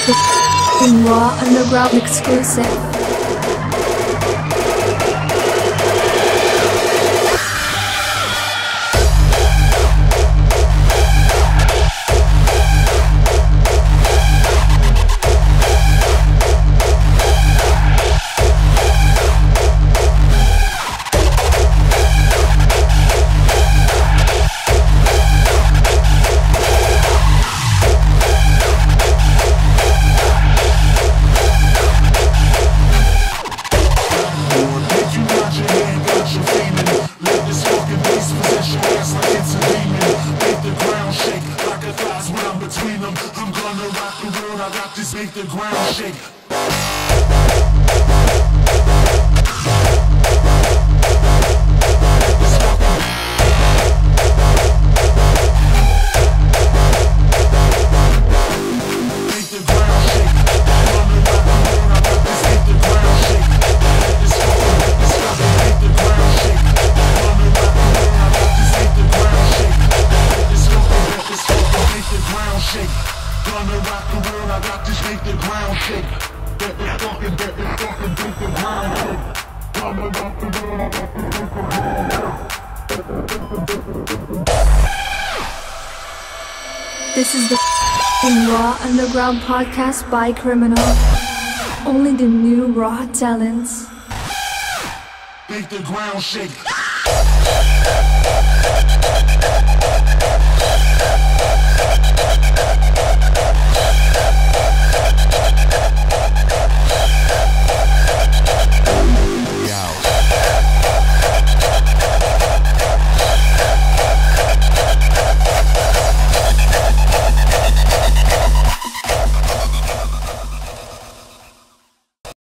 The Raw Underground exclusive. Make the ground shake. Gonna rock the world, I got this, make the ground shake. That is fucking, make the ground shake. Gonna rock the world, I got this, make the ground shake. This is the Raw Underground podcast by Criminal. Only the new raw talents. Make the ground shake.